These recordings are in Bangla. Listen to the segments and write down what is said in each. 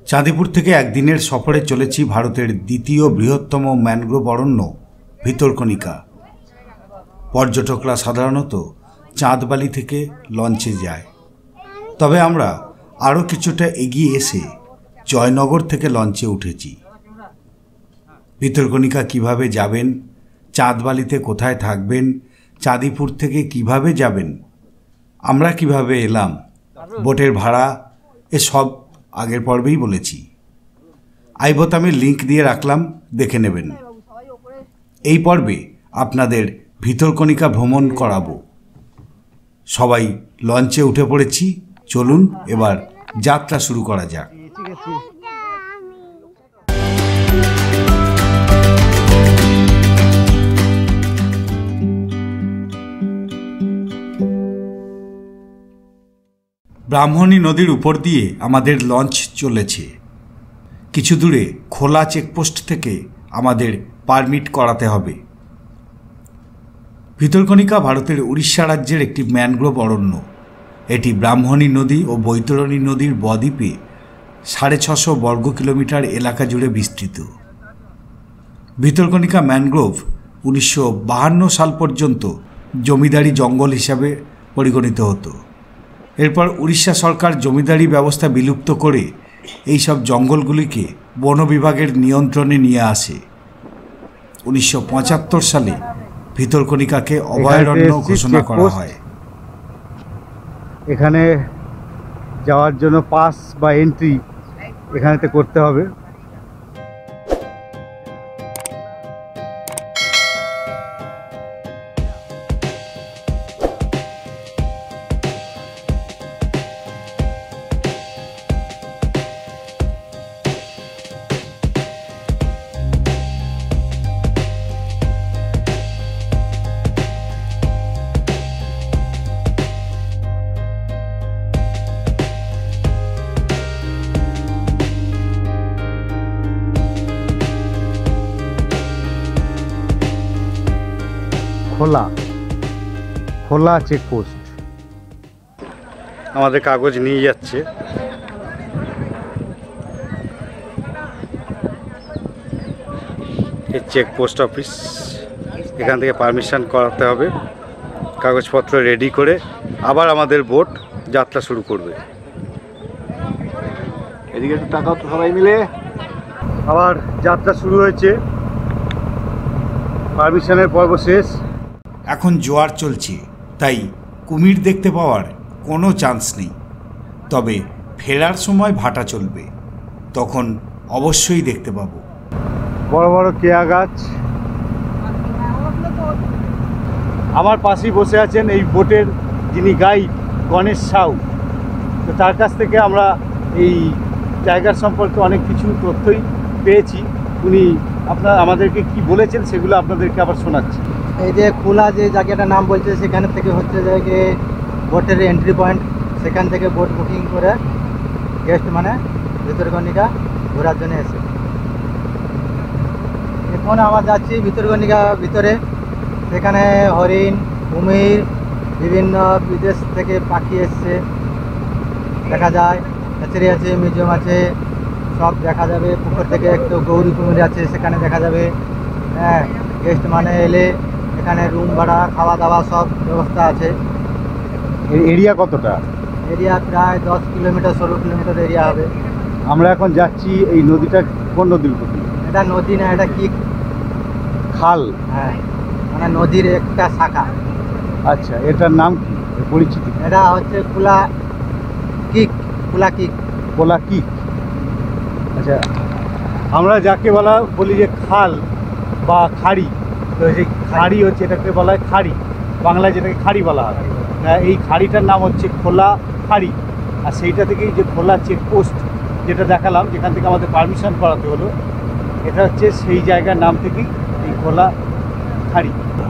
চাঁদিপুর থেকে একদিনের সফরে চলেছি ভারতের দ্বিতীয় বৃহত্তম ম্যানগ্রোভ অরণ্য ভিতরকণিকা। পর্যটকরা সাধারণত চাঁদবালি থেকে লঞ্চে যায়, তবে আমরা আরও কিছুটা এগিয়ে এসে জয়নগর থেকে লঞ্চে উঠেছি। ভিতরকণিকা কিভাবে যাবেন, চাঁদবালিতে কোথায় থাকবেন, চাঁদিপুর থেকে কিভাবে যাবেন, আমরা কিভাবে এলাম, বোটের ভাড়া এসব আগের পর্বেই বলেছি। আই বোতামের লিঙ্ক দিয়ে রাখলাম, দেখে নেবেন। এই পর্বে আপনাদের ভিতরকণিকা ভ্রমণ করাবো। সবাই লঞ্চে উঠে পড়েছি, চলুন এবার যাত্রা শুরু করা যাক। ব্রাহ্মণী নদীর উপর দিয়ে আমাদের লঞ্চ চলেছে। কিছু দূরে খোলা চেকপোস্ট থেকে আমাদের পারমিট করাতে হবে। ভিতরকণিকা ভারতের উড়িষ্যা রাজ্যের একটি ম্যানগ্রোভ অরণ্য। এটি ব্রাহ্মণী নদী ও বৈতরণী নদীর বদ্বীপে 650 বর্গ কিলোমিটার এলাকা জুড়ে বিস্তৃত। ভিতরকণিকা ম্যানগ্রোভ 1952 সাল পর্যন্ত জমিদারি জঙ্গল হিসাবে পরিগণিত হতো। এরপর উড়িষ্যা সরকার জমিদারি ব্যবস্থা বিলুপ্ত করে এই সব জঙ্গলগুলিকে বন বিভাগের নিয়ন্ত্রণে নিয়ে আসে। 1975 সালে ভিতরকণিকাকে অভয়ারণ্য ঘোষণা করা হয়। এখানে যাওয়ার জন্য পাস বা এন্ট্রি এখানেতে করতে হবে। খোলা চেকপোস্ট আমাদের কাগজ নিয়ে যাচ্ছে। এই চেকপোস্ট অফিস, এখান থেকে পারমিশন করাতে হবে, কাগজপত্র রেডি করে আবার আমাদের বোট যাত্রা শুরু করবে। এদিকে একটু টাকাও তো সবাই মিলে আবার যাত্রা শুরু হয়েছে। পারমিশনের পর্ব শেষ। এখন জোয়ার চলছে, তাই কুমির দেখতে পাওয়ার কোনো চান্স নেই। তবে ফেরার সময় ভাটা চলবে, তখন অবশ্যই দেখতে পাবো। বড় বড় কেয়া গাছ। আমার পাশেই বসে আছেন এই বোটের যিনি গাইড, গণেশ সাউ। তো তার কাছ থেকে আমরা এই জায়গার সম্পর্কে অনেক কিছু তথ্যই পেয়েছি। উনি আমাদেরকে কি বলেছেন সেগুলো আপনাদেরকে আবার শোনাচ্ছি। এই যে খোলা যে জায়গাটার নাম বলছে, সেখানে থেকে হচ্ছে যে বোটের এন্ট্রি পয়েন্ট। সেখান থেকে বোট বুকিং করে গেস্ট মানে ভিতরকণিকা ঘোরার জন্য এসে। এখন আমরা যাচ্ছি ভিতরকণিকা ভিতরে। সেখানে হরিণ, কুমির, বিভিন্ন বিদেশ থেকে পাখি এসছে দেখা যায়। হ্যাচারি আছে, মিউজিয়াম আছে, সব দেখা যাবে। পুকুর থেকে একটু গৌরী কুমির আছে, সেখানে দেখা যাবে। হ্যাঁ, গেস্ট মানে এলে এখানে রুম ভাড়া, খাওয়া দাওয়া সব ব্যবস্থা আছে। এরিয়া কতটা? এরিয়া প্রায় 10 কিলোমিটার 16 কিলোমিটার এরিয়া হবে। আমরা এখন যাচ্ছি এই নদীটা কোন নদীর উপর? এটা নদী না, এটা কি খাল। হ্যাঁ, মানে নদীর একটা শাখা। আচ্ছা, এটার নাম কি পরিচিতি? এটা হচ্ছে কোলা কিক। কোলা কিক। আচ্ছা, আমরা যাকে বলি যে খাল বা খাড়ি, তো সেই খাড়ি হচ্ছে, এটাকে বলা হয় খাড়ি, বাংলায় যেটাকে খাড়ি বলা হয়। এই খাড়িটার নাম হচ্ছে খোলা খাড়ি। আর সেইটা থেকেই যে খোলা চেকপোস্ট যেটা দেখালাম, যেখান থেকে আমাদের পারমিশন করাতে হলো, এটা হচ্ছে সেই জায়গার নাম থেকেই এই খোলা খাড়ি।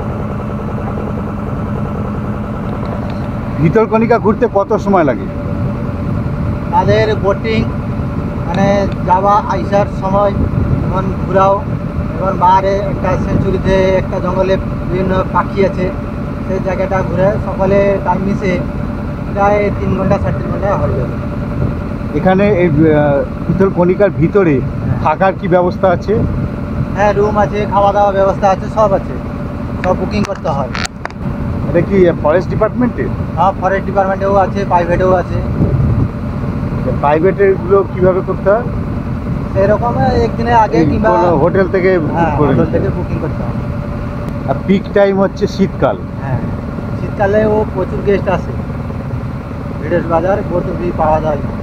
ভিতরকণিকা ঘুরতে কত সময় লাগে? তাদের বোটিং মানে যাওয়া আইসার সময়, যেমন ঘুরাও, এবং বাইরে একটা সেঞ্চুরিতে একটা জঙ্গলে বিভিন্ন পাখি আছে, সেই জায়গাটা ঘুরে সকলে টাইম মিশে প্রায় 3 ঘন্টা 4 ঘন্টা হয়ে যাবে। এখানে এই ভিতরকণিকার ভিতরে থাকার কি ব্যবস্থা আছে? হ্যাঁ, রুম আছে, খাওয়া দাওয়া ব্যবস্থা আছে, সব আছে, সব বুকিং করতে হয়। এটা কি ফরেস্ট ডিপার্টমেন্টের? হ্যাঁ, ফরেস্ট ডিপার্টমেন্টেও আছে, প্রাইভেটেও আছে। প্রাইভেটেরগুলো কীভাবে করতে হয়? সেরকম একদিনের আগে কিংবা হোটেল থেকে হোটেল থেকে বুকিং করতে হয়। আর পিক টাইম হচ্ছে শীতকাল। হ্যাঁ, শীতকালেও প্রচুর গেস্ট আসে, ভিড়ের বাজার প্রচুর পাওয়া যায় না।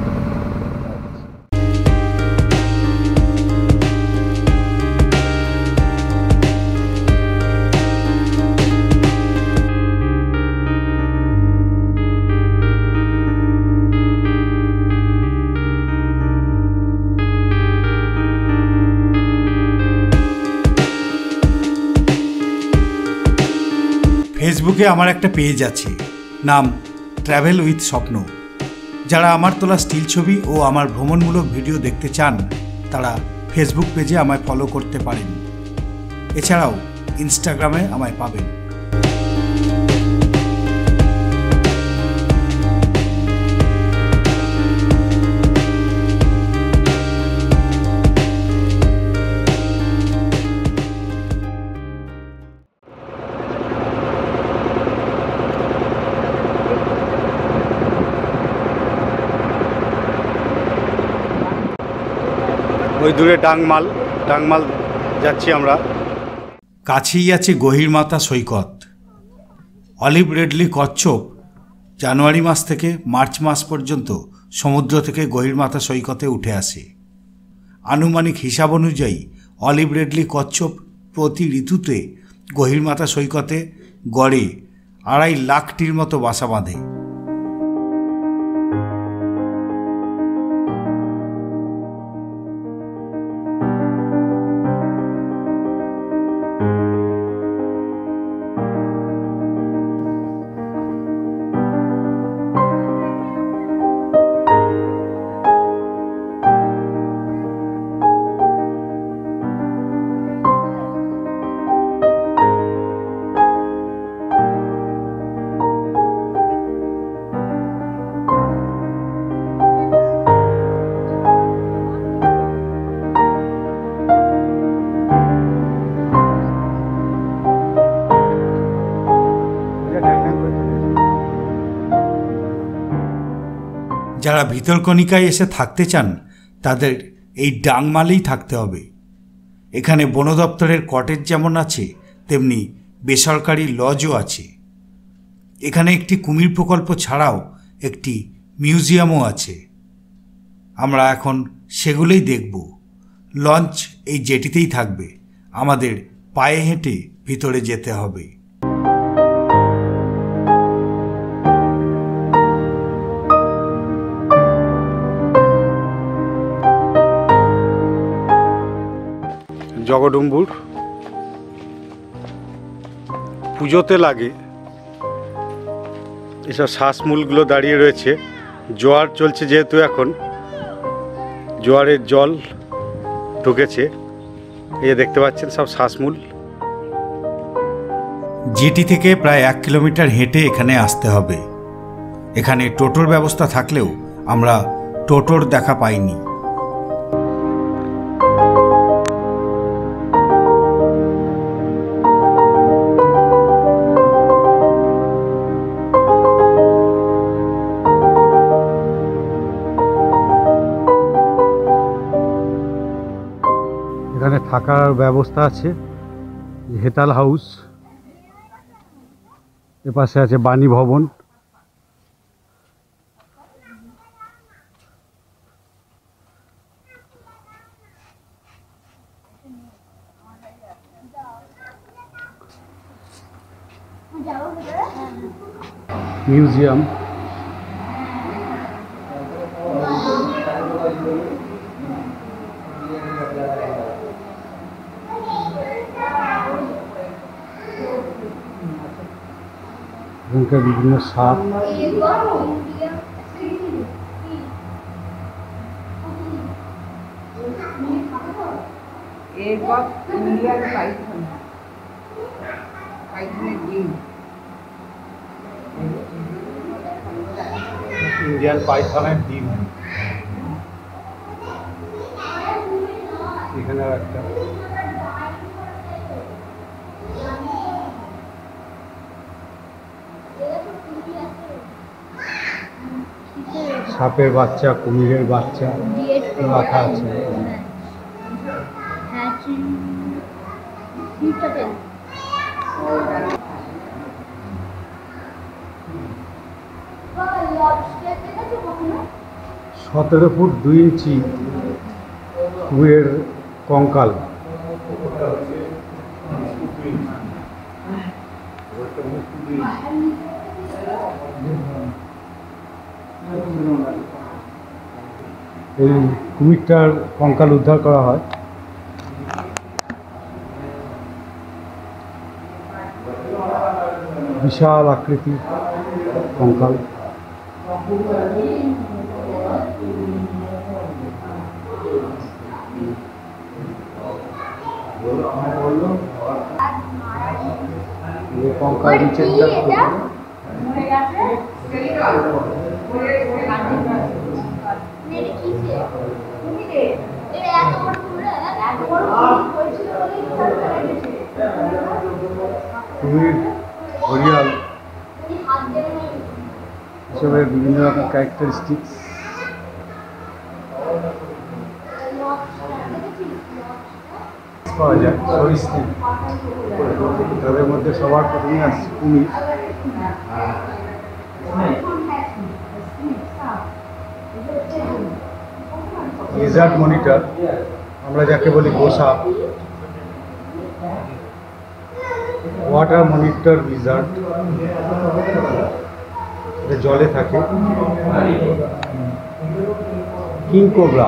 ফেসবুকে আমার একটা পেজ আছে, নাম ট্র্যাভেল উইথ স্বপ্ন। যারা আমার তোলা স্টিল ছবি ও আমার ভ্রমণমূলক ভিডিও দেখতে চান তারা ফেসবুক পেজে আমায় ফলো করতে পারেন। এছাড়াও ইনস্টাগ্রামে আমায় পাবেন। ওই দূরে ডাংমাল যাচ্ছি আমরা। কাছেই আছে গহিরমাথা সৈকত। অলিভ রেডলি কচ্ছপ জানুয়ারি মাস থেকে মার্চ মাস পর্যন্ত সমুদ্র থেকে গহিরমাথা সৈকতে উঠে আসে। আনুমানিক হিসাব অনুযায়ী অলিভ রেডলি কচ্ছপ প্রতি ঋতুতে গহিরমাথা সৈকতে গড়ে 2.5 লাখটির মতো বাসা বাঁধে। যারা ভিতরকণিকায় এসে থাকতে চান তাদের এই ডাংমালেই থাকতে হবে। এখানে বন দপ্তরের কটেজ যেমন আছে তেমনি বেসরকারি লজও আছে। এখানে একটি কুমির প্রকল্প ছাড়াও একটি মিউজিয়ামও আছে। আমরা এখন সেগুলোই দেখব। লঞ্চ এই জেটিতেই থাকবে, আমাদের পায়ে হেঁটে ভিতরে যেতে হবে। জগডুম্বুর পুজোতে লাগে এসব শ্বাসমূলগুলো দাঁড়িয়ে রয়েছে। জোয়ার চলছে যেহেতু এখন জোয়ারের জল ঢুকেছে, এই দেখতে পাচ্ছেন সব শ্বাসমূল। জেটি থেকে প্রায় 1 কিলোমিটার হেঁটে এখানে আসতে হবে। এখানে টোটোর ব্যবস্থা থাকলেও আমরা টোটোর দেখা পাইনি। এখানে থাকার ব্যবস্থা আছে, হেতাল হাউস, এপাশে আছে বাণী ভবন। মিউজিয়াম, এখানকার বিভিন্ন সাপ, ইন্ডিয়ান পাইথনের ডিম। এখানে আর একটা। সাপের বাচ্চা, কুমিরের বাচ্চা রাখা আছে। সতেরো ফুট 2 ইঞ্চি কুমিরের কঙ্কাল। এই কুমিরটার কঙ্কাল উদ্ধার করা হয়। বিশাল আকৃতি কঙ্কাল। কঙ্কাল নিচের কুমির, ঘড়িয়াল এসবের বিভিন্ন রকম ক্যারেক্টারিস্টিক্স। পাওয়া যায় সরীসৃপ, তাদের মধ্যে সবার প্রথমে আসছে কুমির। লিজার্ড মনিটর, আমরা যাকে বলি গোসাপ। ওয়াটার মনিটর লিজার্ড, জলে থাকে। কিং কোবরা,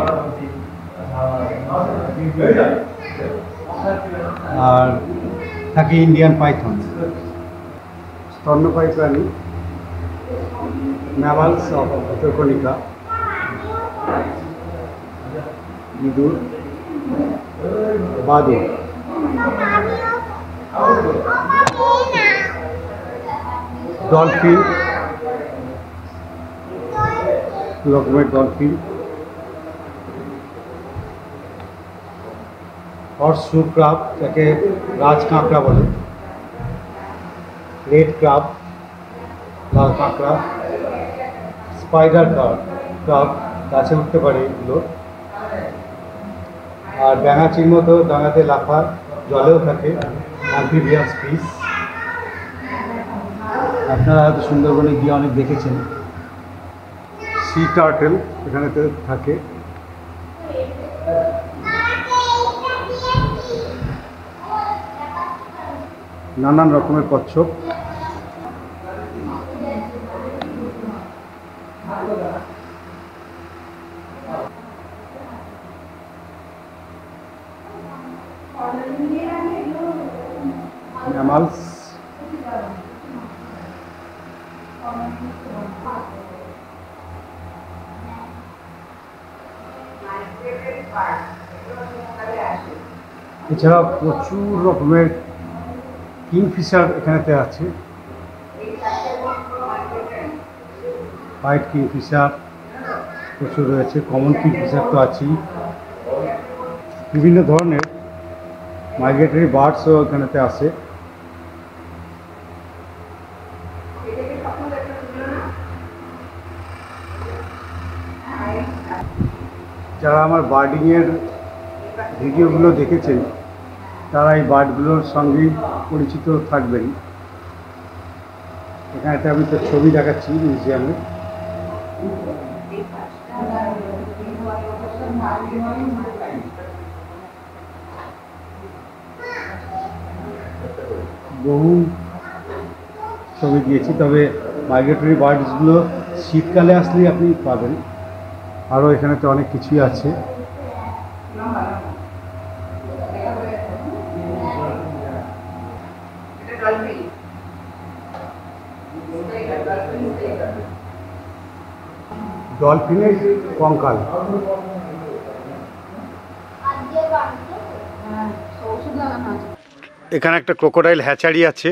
আর থাকে ইন্ডিয়ান পাইথন। স্তন্যপায়ী প্রাণী, ম্যামালস অফ ভিতরকণিকা, ইঁদুর, বাদুড়। ডলফিন, রকমের ডলফিন। হর্সশু ক্রাব, যাকে রাজ কাঁকড়া বলে। রেড ক্রাব, লাল কাঁকড়া। স্পাইডার ক্রাব, গাছে উঠতে পারে এগুলো। আর ব্যাঙাচির মতো ডাঙাতে লাফার, জলেও থাকে, অ্যাম্ফিবিয়াস ফিশ। আপনারা হয়তো সুন্দরবনে গিয়ে অনেক দেখেছেন। সি টার্টেল এখানেতে থাকে। নানান রকমের কচ্ছপ। ম্যামালস, এছাড়া প্রচুর রকমের কিংফিশার এখানেতে আছে। হোয়াইট কিংফিশার প্রচুর রয়েছে, কমন কিংফিশার তো আছেই। বিভিন্ন ধরনের মাইগ্রেটরি বার্ডসও এখানেতে আসে। যারা আমার বার্ডিংয়ের ভিডিওগুলো দেখেছেন তারা এই বার্ডগুলোর সঙ্গেই পরিচিত থাকবেন। এখানেতে আমি তো ছবি দেখাচ্ছি মিউজিয়ামে। বহু ছবি দিয়েছি, তবে মাইগ্রেটরি বার্ডসগুলো শীতকালে আসলেই আপনি পাবেন। আরও এখানেতে অনেক কিছুই আছে। ডলফিনের কঙ্কাল। এখানে একটা ক্রোকোডাইল হ্যাচারি আছে।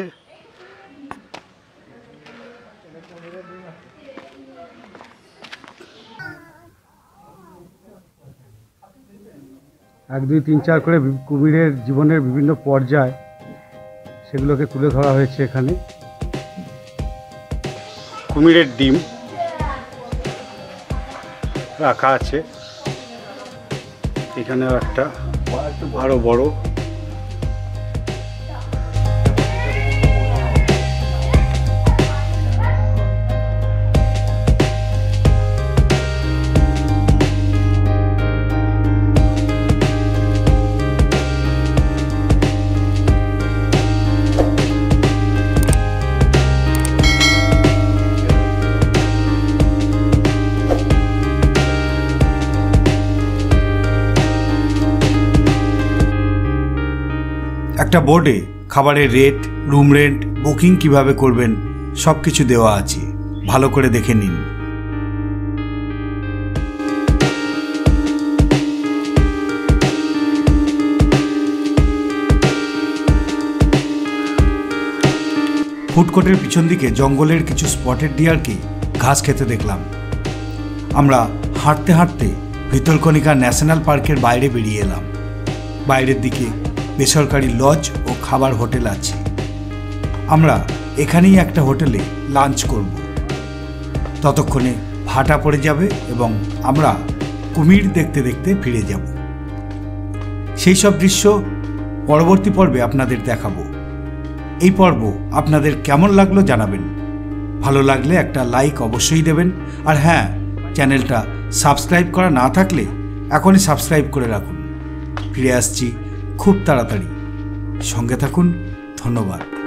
1, 2, 3, 4 করে কুমিরের জীবনের বিভিন্ন পর্যায় সেগুলোকে তুলে ধরা হয়েছে এখানে। কুমিরের ডিম রাখা আছে এখানেও একটা আরো বড়। একটা বোর্ডে খাবারের রেট, রুম রেন্ট, বুকিং কিভাবে করবেন সব কিছু দেওয়া আছে, ভালো করে দেখে নিন। ফুড কোর্টের পিছন দিকে জঙ্গলের কিছু স্পটেড ডিয়ারকে ঘাস খেতে দেখলাম। আমরা হাঁটতে হাঁটতে ভিতরকণিকা ন্যাশনাল পার্কের বাইরে বেরিয়ে এলাম। বাইরের দিকে বেসরকারি লজ ও খাবার হোটেল আছে। আমরা এখানেই একটা হোটেলে লাঞ্চ করব। ততক্ষণে ভাটা পড়ে যাবে এবং আমরা কুমির দেখতে দেখতে ফিরে যাব। সেই সব দৃশ্য পরবর্তী পর্বে আপনাদের দেখাবো। এই পর্ব আপনাদের কেমন লাগলো জানাবেন। ভালো লাগলে একটা লাইক অবশ্যই দেবেন। আর হ্যাঁ, চ্যানেলটা সাবস্ক্রাইব করা না থাকলে এখনই সাবস্ক্রাইব করে রাখুন। ফিরে আসছি খুব তাড়াতাড়ি, সঙ্গে থাকুন। ধন্যবাদ।